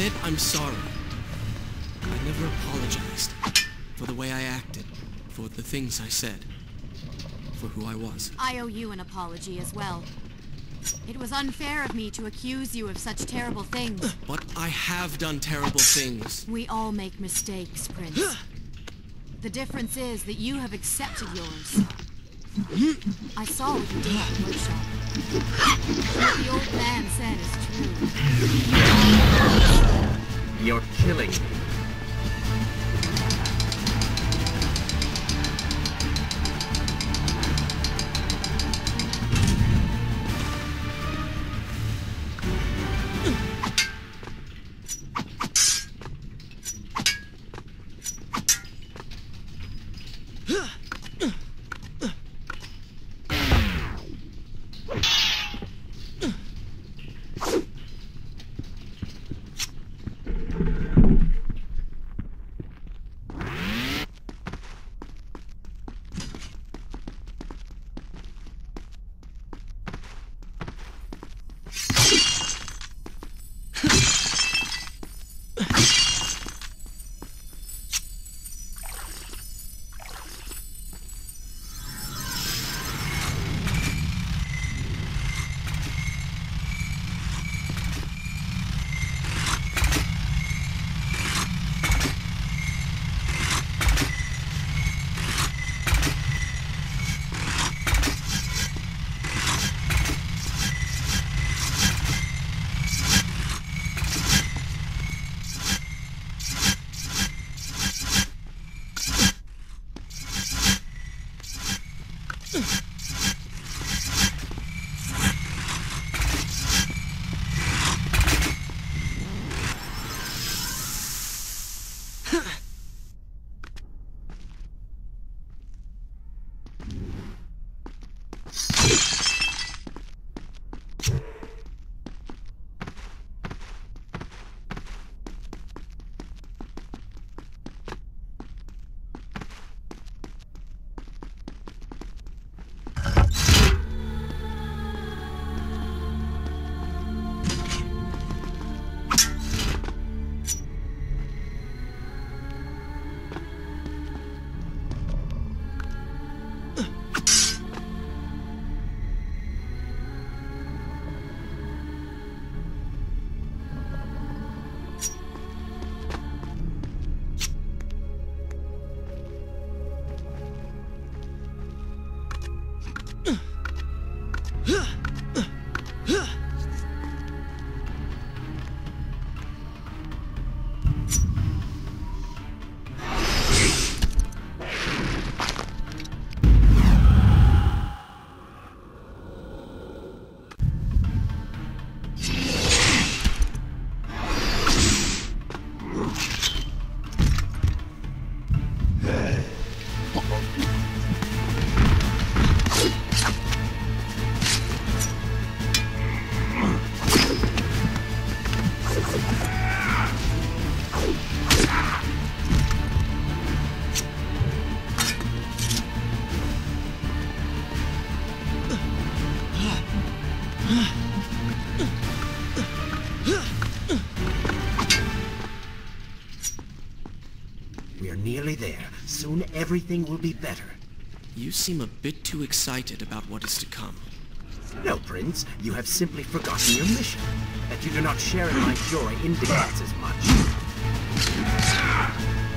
said I'm sorry. I never apologized for the way I acted, for the things I said, for who I was. I owe you an apology as well. It was unfair of me to accuse you of such terrible things. But I have done terrible things. We all make mistakes, Prince. The difference is that you have accepted yours. I saw what you did at the workshop. What the old man said is true. You're killing me. We're nearly there. Soon everything will be better. You seem a bit too excited about what is to come. No, Prince. You have simply forgotten your mission. That you do not share in my joy indicates as much.